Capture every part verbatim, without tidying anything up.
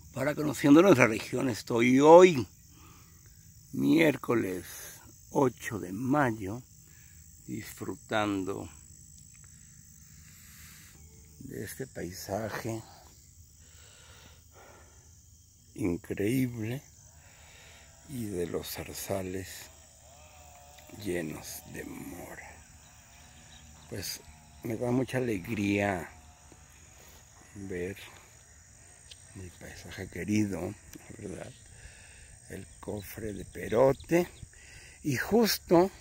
Para Conociendo Nuestra Región estoy hoy, miércoles ocho de mayo, disfrutando de este paisaje increíble y de los zarzales llenos de mora. Pues me da mucha alegría ver mi paisaje querido, ¿verdad? El cofre de Perote, y justo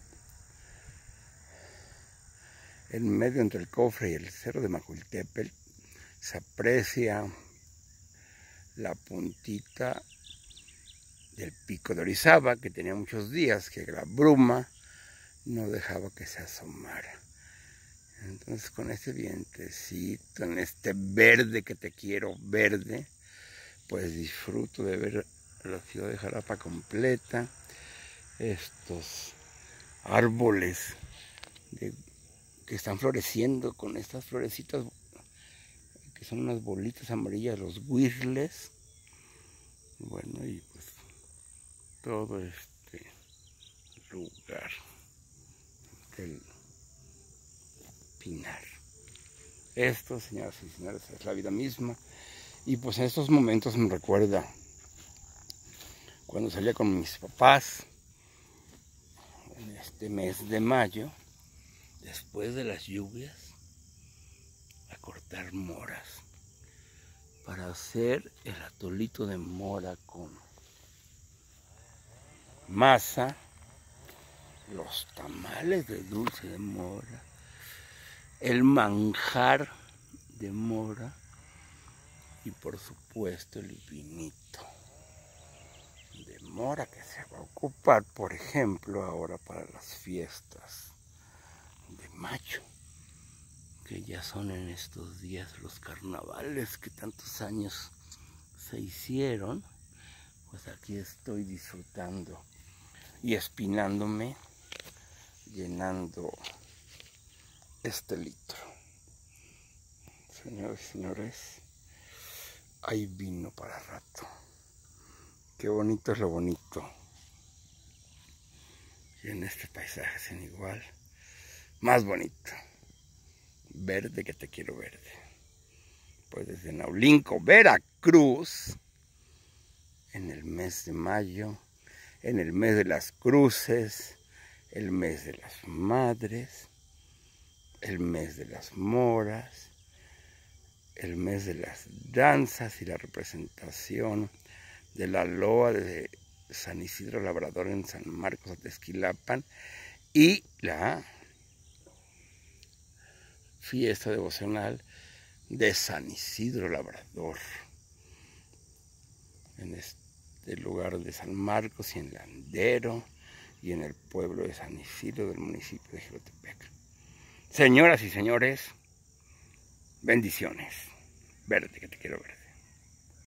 en medio entre el cofre y el cerro de Macuiltepec se aprecia la puntita del pico de Orizaba, que tenía muchos días que la bruma no dejaba que se asomara. Entonces, con este vientecito, en este verde que te quiero verde, pues disfruto de ver la ciudad de Jalapa completa, estos árboles de, que están floreciendo con estas florecitas que son unas bolitas amarillas, los huirles. Bueno, y pues todo este lugar del Pinar. Esto, señoras y señores, es la vida misma. Y pues en estos momentos me recuerda cuando salía con mis papás en este mes de mayo, después de las lluvias, a cortar moras para hacer el atolito de mora con masa, los tamales de dulce de mora, el manjar de mora y por supuesto el vinito de mora que se va a ocupar, por ejemplo, ahora para las fiestas de mayo, que ya son en estos días los carnavales que tantos años se hicieron. Pues aquí estoy disfrutando y espinándome, llenando este litro. Señores y señores, hay vino para rato. Qué bonito es lo bonito. Y en este paisaje sin igual, más bonito. Verde que te quiero verde. Pues desde Naulinco, Veracruz, en el mes de mayo, en el mes de las cruces, el mes de las madres, el mes de las moras, el mes de las danzas y la representación de la loa de San Isidro Labrador en San Marcos Atezquilapan y la fiesta devocional de San Isidro Labrador en este lugar de San Marcos y en Landero y en el pueblo de San Isidro del municipio de Jilotepec. Señoras y señores, bendiciones. Verde que te quiero ver.